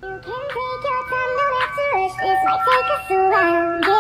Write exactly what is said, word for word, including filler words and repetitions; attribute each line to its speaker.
Speaker 1: You can take your time, don't have to rush. This might take us a while.